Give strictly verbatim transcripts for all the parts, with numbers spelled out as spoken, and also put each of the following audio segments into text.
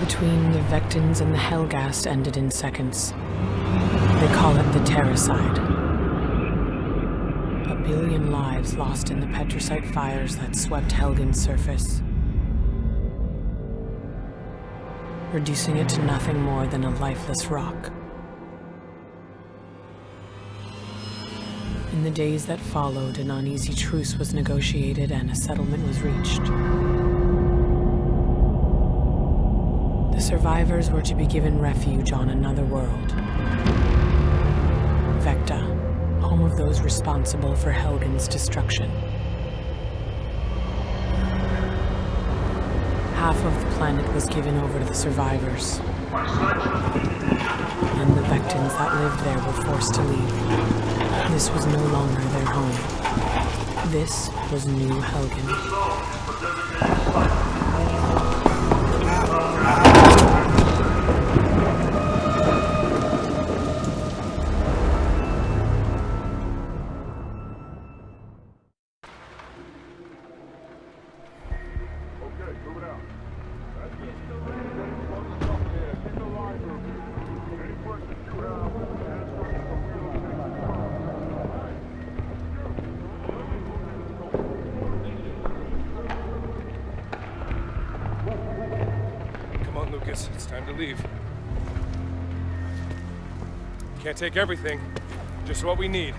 between the Vectans and the Helghast ended in seconds. They call it the Terracide. A billion lives lost in the petricite fires that swept Helgen's surface, reducing it to nothing more than a lifeless rock. In the days that followed, an uneasy truce was negotiated and a settlement was reached. The survivors were to be given refuge on another world. Vekta, home of those responsible for Helgen's destruction. Half of the planet was given over to the survivors, and the Vectans that lived there were forced to leave. This was no longer their home. This was New Helgen. Lucas, it's time to leave. Can't take everything, just what we need.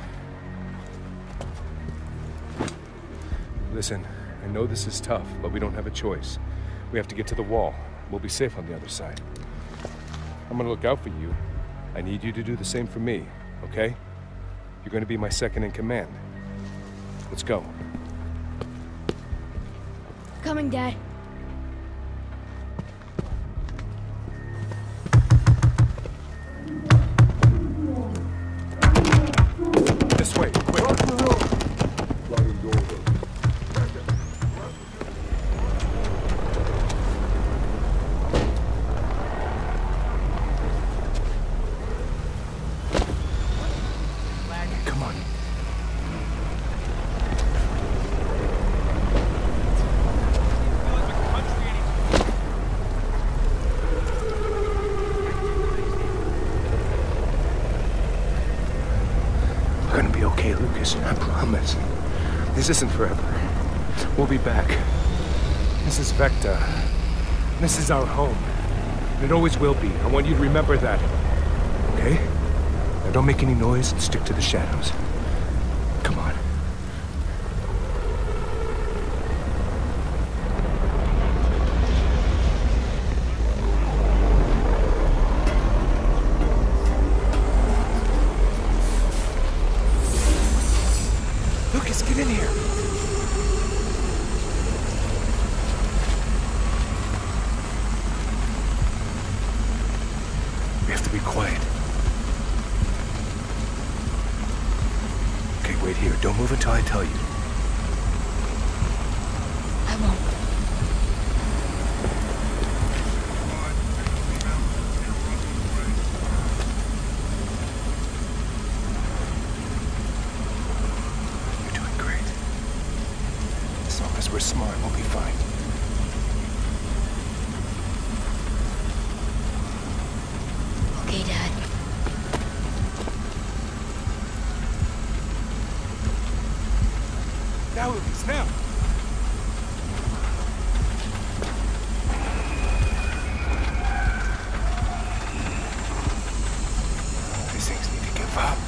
Listen, I know this is tough, but we don't have a choice. We have to get to the wall. We'll be safe on the other side. I'm gonna look out for you. I need you to do the same for me, okay? You're gonna be my second in command. Let's go. Coming, Dad. This way, quick. Come on. We're gonna be okay, Lucas. I promise. This isn't forever. We'll be back. This is Vekta. This is our home. And it always will be. I want you to remember that. Okay? Now don't make any noise and stick to the shadows. Come on. Lucas, get in here. We have to be quiet. Okay, wait here. Don't move until I tell you. I won't. You're doing great. As long as we're smart, we'll be fine. Okay, Dad. Now, Lucas, now! These things need to give up.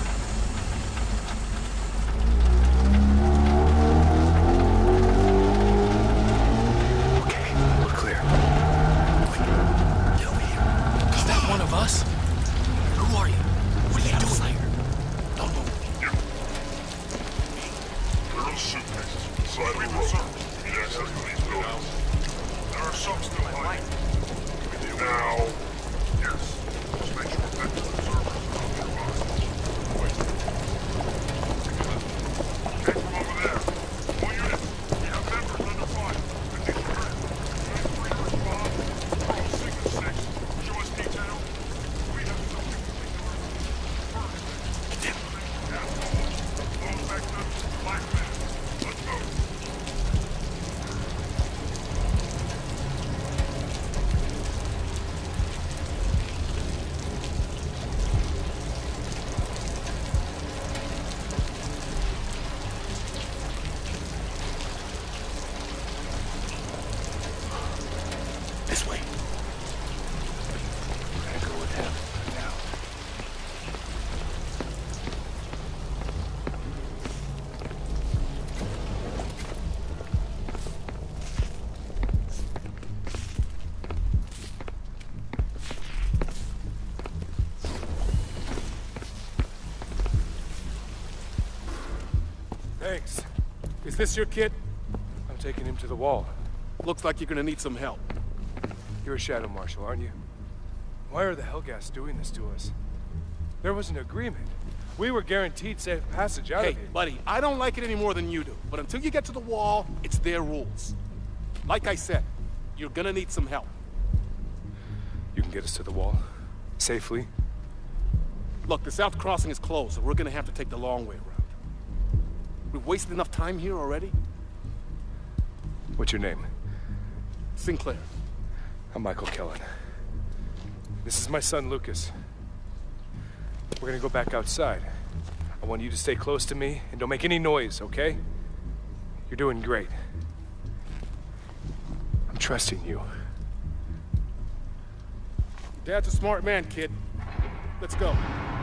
Okay, we're clear. Get over here. Is that one of us? Who are you? What are you doing here? Don't move. There are suitcases inside the room. You need access to these buildings. There are some still hiding. Now, yes. Just make sure that the observers are on their mind. Wait. Came from over there. All units, we have members under fire. Condition ready. twenty-three to respond. Control six and six. Show us detail. We have something particular. First, Get them. Those Vekta, black men. Let's go. Thanks. Is this your kid? I'm taking him to the wall. Looks like you're gonna need some help. You're a Shadow Marshal, aren't you? Why are the Helghast doing this to us? There was an agreement. We were guaranteed safe passage out Hey, of here. buddy, I don't like it any more than you do. But until you get to the wall, it's their rules. Like I said, you're gonna need some help. You can get us to the wall? Safely? Look, the south crossing is closed, so we're gonna have to take the long way around. We've wasted enough time here already. What's your name? Sinclair. I'm Michael Kellan. This is my son, Lucas. We're gonna go back outside. I want you to stay close to me and don't make any noise, okay? You're doing great. I'm trusting you. Dad's a smart man, kid. Let's go.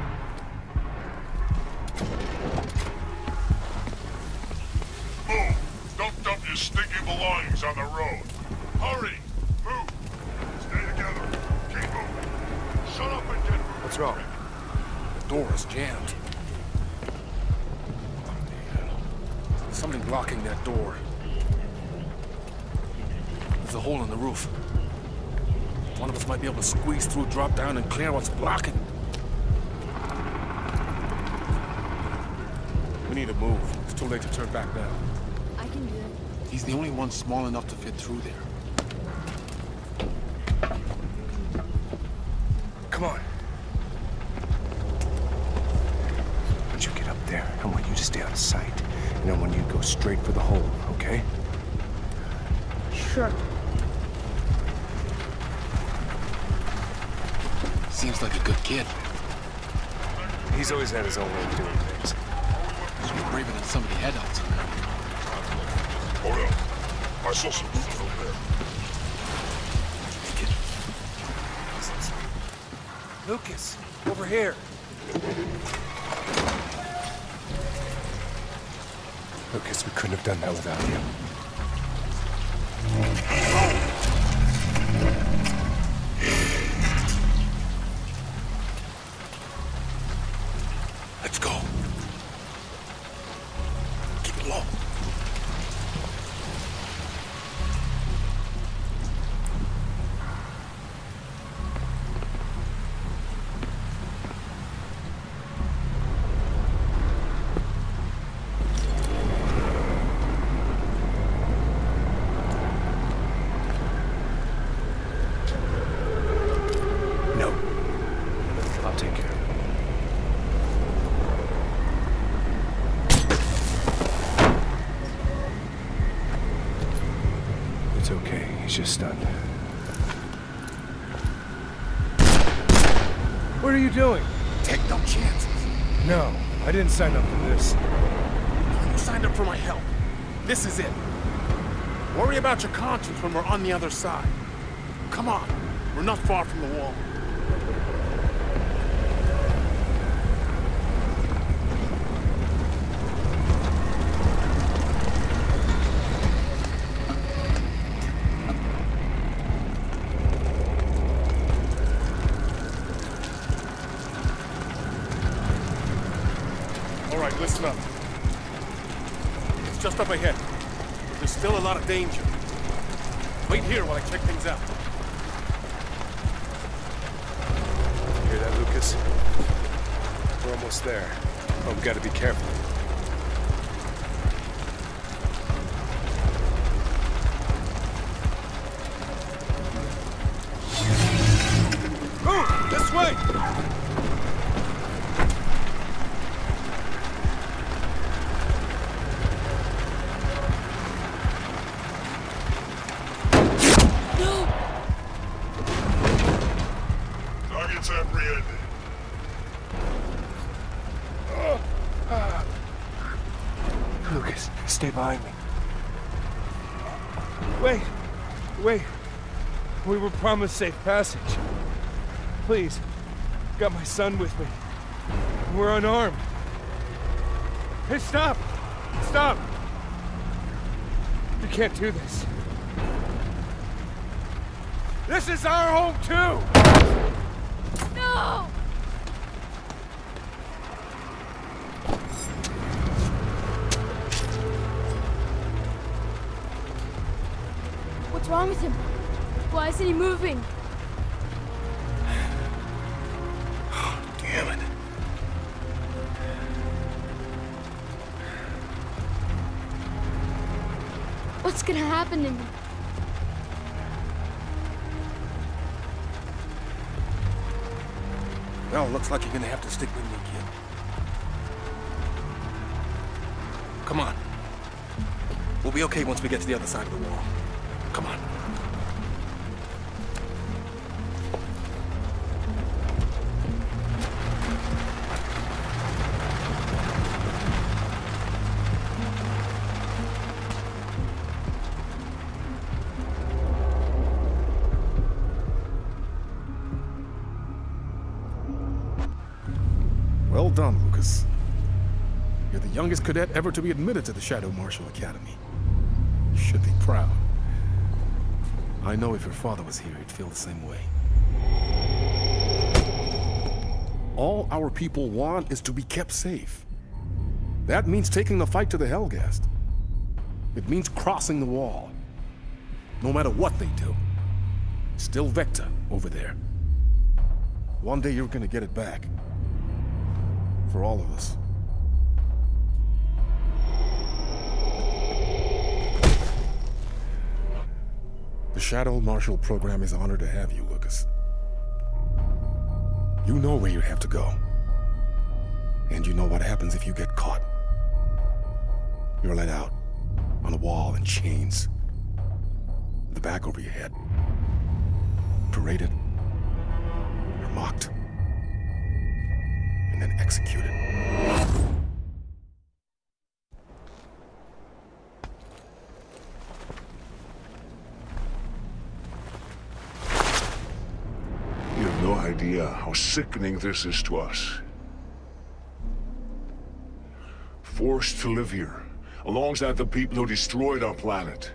Move! Don't dump your stinky belongings on the road. Hurry! Move! Stay together. Keep moving. Shut up and get moving. What's wrong? The door is jammed. There's something blocking that door. There's a hole in the roof. One of us might be able to squeeze through, drop down, and clear what's blocking. We need to move. It's too late to turn back now. I can do it. He's the only one small enough to fit through there. Come on. Once you get up there, I want you to stay out of sight. And I want you to go straight for the hole, okay? Sure. Seems like a good kid. He's always had his own way of doing things. You're braver than some of the headouts around. Hold up. I saw some movement over there. Lucas, over here. Lucas, we couldn't have done that without you. Let's go. Keep it low. No. I'll take care of it. It's okay. He's just stunned. What are you doing? Take no chances. No, I didn't sign up for this. You signed up for my help. This is it. Worry about your conscience when we're on the other side. Come on. We're not far from the wall. All right, listen up. It's just up ahead. But there's still a lot of danger. Wait here while I check things out. Hear that, Lucas? We're almost there. But we gotta be careful. Move! This way! Target's apprehended. Lucas, stay behind me. Wait, wait. We were promised safe passage. Please, got my son with me. We're unarmed. Hey, stop! Stop! You can't do this. This is our home, too! No! wrong with him? Why isn't he moving? Damn it. What's gonna happen to me? Well, looks like you're gonna have to stick with me, kid. Come on. We'll be okay once we get to the other side of the wall. Come on. Well done, Lucas. You're the youngest cadet ever to be admitted to the Shadow Marshal Academy. You should be proud. I know if your father was here, he'd feel the same way. All our people want is to be kept safe. That means taking the fight to the Helghast. It means crossing the wall. No matter what they do. Still Vekta over there. One day you're gonna get it back. For all of us. The Shadow Marshal program is honored to have you, Lucas. You know where you have to go. And you know what happens if you get caught. You're let out, on a wall in chains. With the back over your head. Paraded. You're mocked. And then executed. You have no idea how sickening this is to us. Forced to live here, alongside the people who destroyed our planet.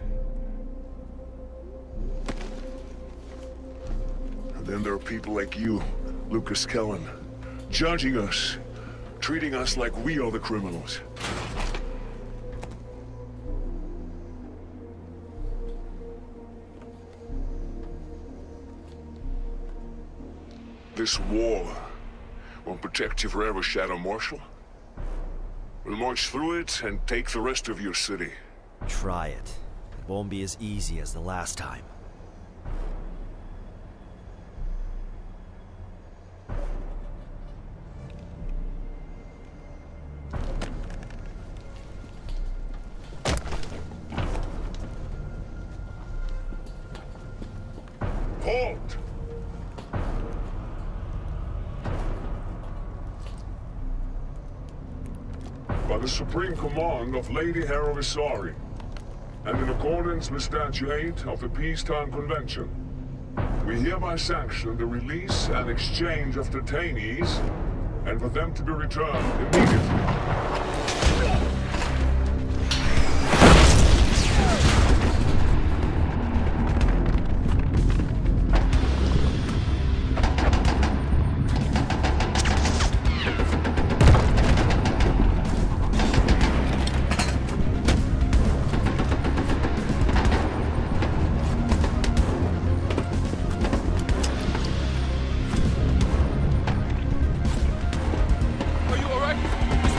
And then there are people like you, Lucas Kellan, judging us, treating us like we are the criminals. This war won't protect you forever, Shadow Marshal. We'll march through it and take the rest of your city. Try it. It won't be as easy as the last time. Halt! By the supreme command of Lady Herovisari, and in accordance with Statute eight of the Peacetime Convention, we hereby sanction the release and exchange of detainees, and for them to be returned immediately. Are you alright?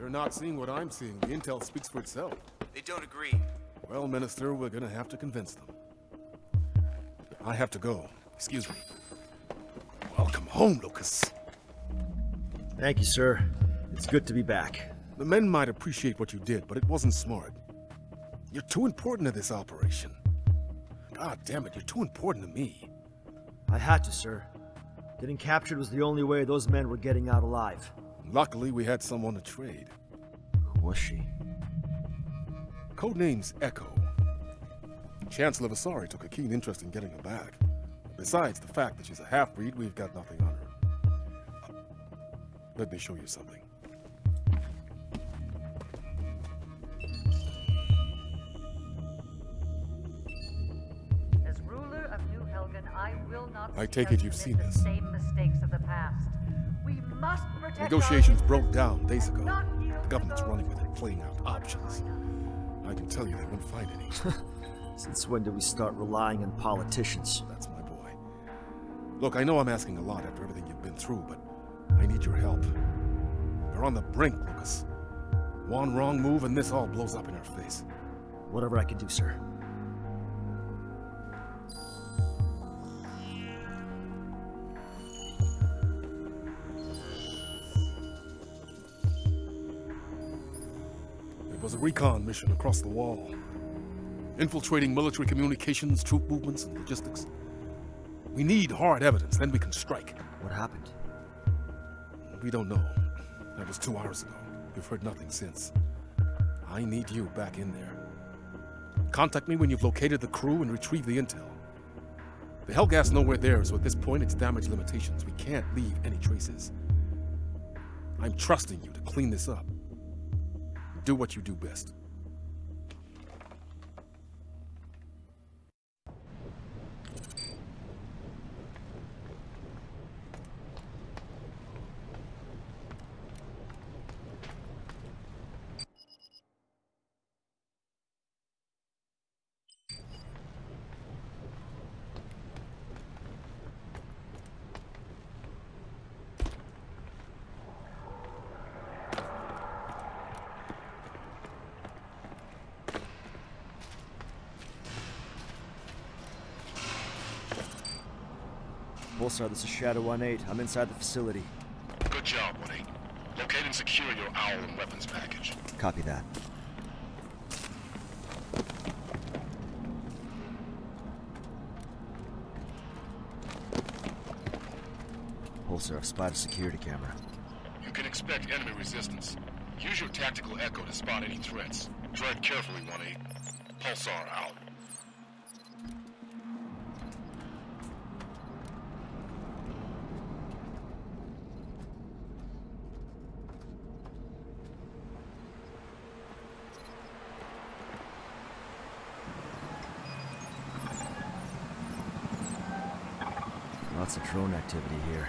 They're not seeing what I'm seeing. The intel speaks for itself. They don't agree. Well, Minister, we're gonna have to convince them. I have to go. Excuse me. Welcome home, Lucas. Thank you, sir. It's good to be back. The men might appreciate what you did, but it wasn't smart. You're too important to this operation. God damn it, you're too important to me. I had to, sir. Getting captured was the only way those men were getting out alive. Luckily, we had someone to trade. Who was she? Codename's Echo. Chancellor Vasari took a keen interest in getting her back. Besides the fact that she's a half-breed, we've got nothing on her. Uh, let me show you something. As ruler of New Helgen, I will not I see take us it you've commit seen the this. same mistakes of the past. We must protect our Negotiations broke interests down days and ago. not yield The to government's those running with it, who playing out options. I can tell you they won't find any. Since when did we start relying on politicians? That's my boy. Look, I know I'm asking a lot after everything you've been through, but I need your help. We're on the brink, Lucas. One wrong move and this all blows up in our face. Whatever I can do, sir. It was a recon mission across the wall. Infiltrating military communications, troop movements, and logistics. We need hard evidence, then we can strike. What happened? We don't know. That was two hours ago. We've heard nothing since. I need you back in there. Contact me when you've located the crew and retrieved the intel. The Helghast know we're there, so at this point it's damage limitations. We can't leave any traces. I'm trusting you to clean this up. Do what you do best. Pulsar, this is Shadow one eight. I'm inside the facility. Good job, one eight. Locate and secure your owl and weapons package. Copy that. Pulsar, I've spied a security camera. You can expect enemy resistance. Use your tactical echo to spot any threats. Tread carefully, one eight. Pulsar out. Lots of drone activity here.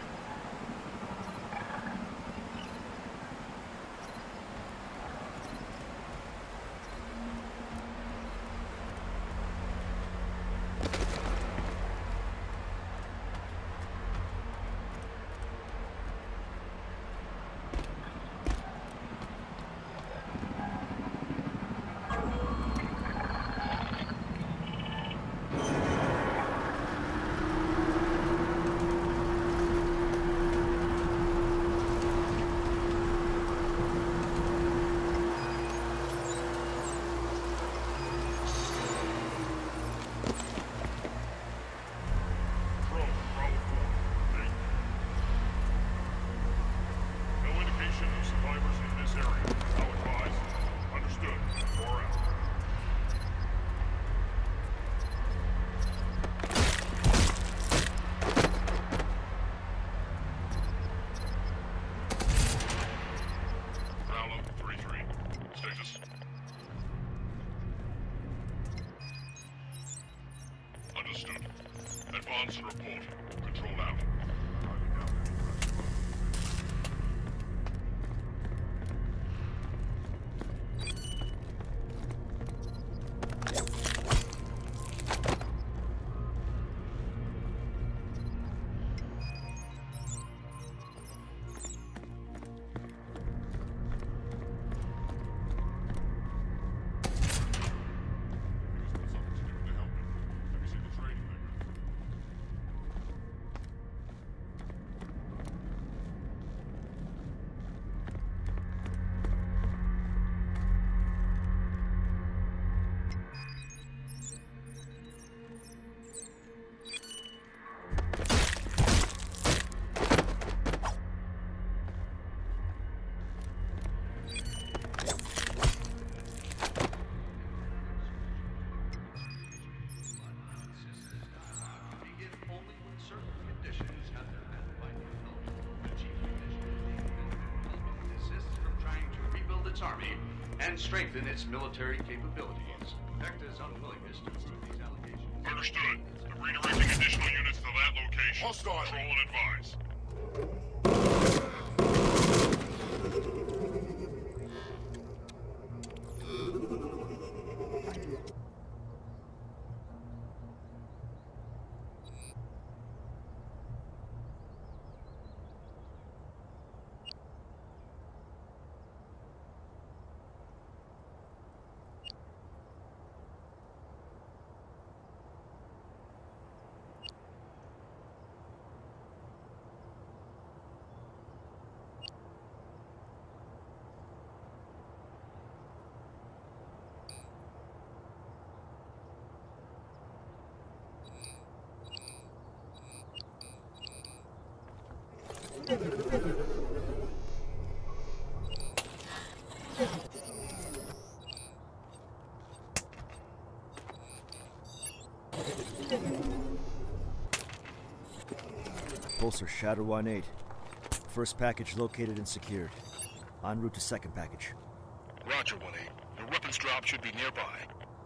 Advance and report. Control out. Army and strengthen its military capabilities. Vekta's unwillingness to prove these allegations. Understood. I'm redirecting additional units to that location. Hostile. Control and advise. Pulsar Shadow one eight. First package located and secured. En route to second package. Roger, one eight. Your weapons drop should be nearby.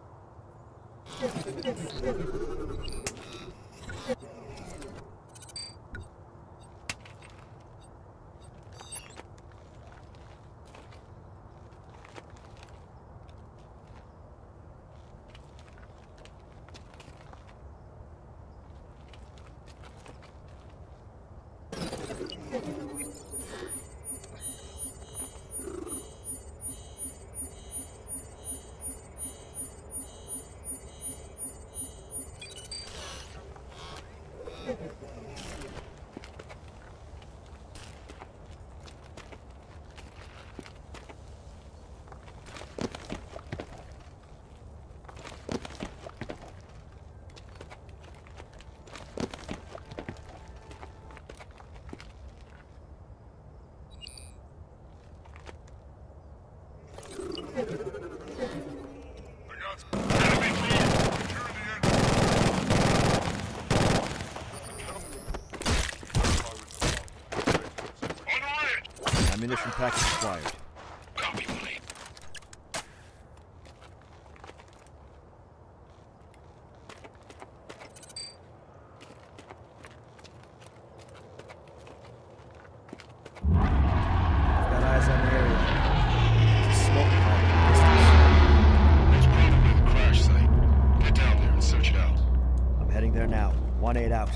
Ammunition package acquired. Copy, one eight. Got eyes on the area. There's a smoke cloud in the distance. It's probably the crash site. Get down there and search it out. I'm heading there now. one eight out.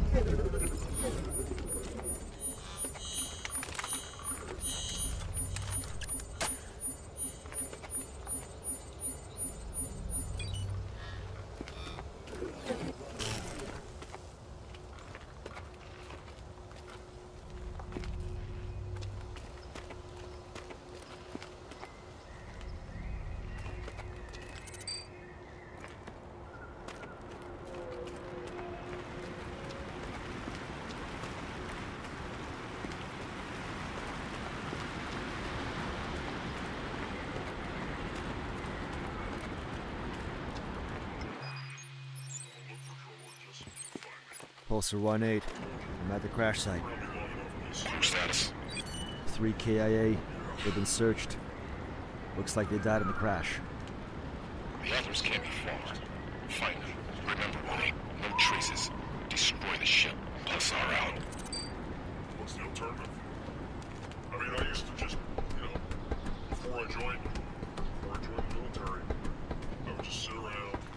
Pulsar one eight. I'm at the crash site. Crew status. three K I A. They've been searched. Looks like they died in the crash. The others can't be far. Find them. Remember, one eight. No traces. Destroy the ship. Plus our out. What's the alternative? I mean, I used to just, you know, before I joined, before I joined the military, I would just sit around.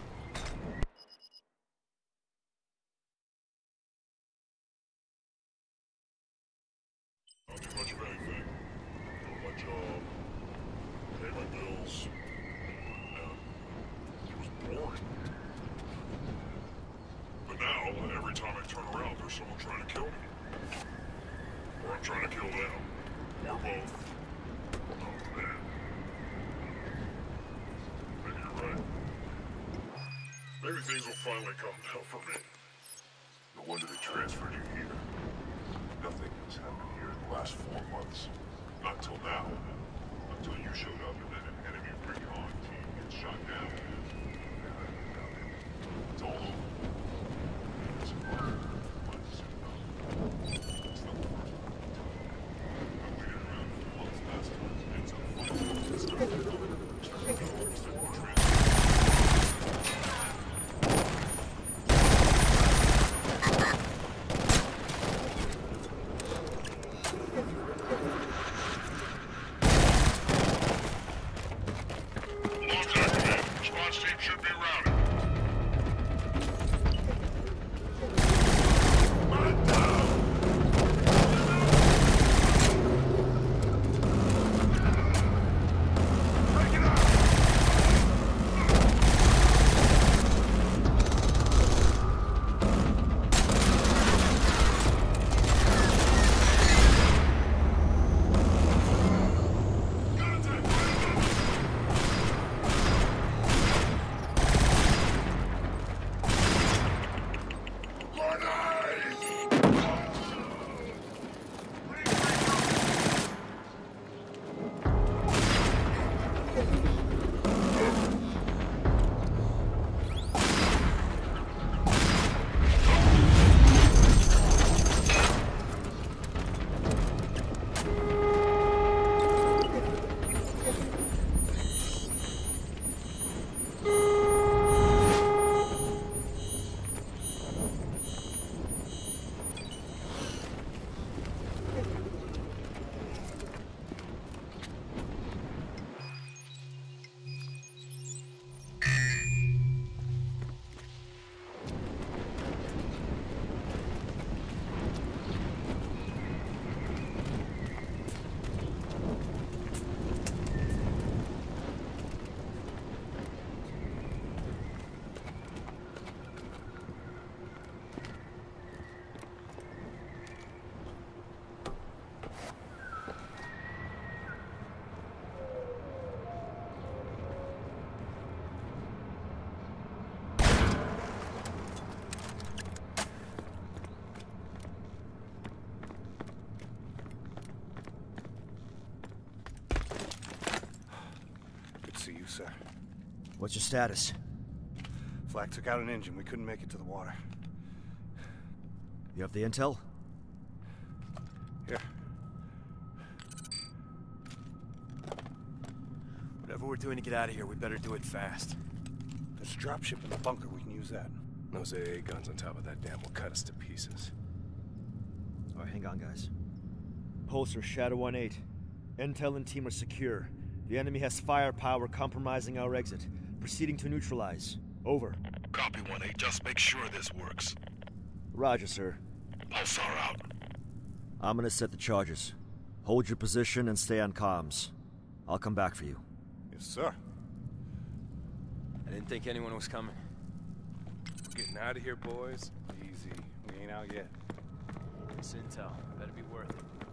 Not too much of anything. Doing my job. Pay my bills. And it was boring. But now, every time I turn around, there's someone trying to kill me. Or I'm trying to kill them. Or both. Oh, man. Maybe you're right. Maybe things will finally come down for me. No wonder they transferred you here. Nothing has happened here in the last four months. Not until now. Until you showed up and then an enemy recon team gets shot down. It's all over. It's over. It's not the first time. I waited around for months last time. It's a fight. It's not the Sir. What's your status? Flak took out an engine. We couldn't make it to the water. You have the intel? Here. Whatever we're doing to get out of here, we better do it fast. There's a dropship in the bunker. We can use that. Those A A guns on top of that dam will cut us to pieces. Alright, hang on, guys. Pulsar Shadow one eight. Intel and team are secure. The enemy has firepower compromising our exit. Proceeding to neutralize. Over. Copy, one eight. Just make sure this works. Roger, sir. Pulsar out. I'm gonna set the charges. Hold your position and stay on comms. I'll come back for you. Yes, sir. I didn't think anyone was coming. We're getting out of here, boys. Easy. We ain't out yet. This intel better be worth it.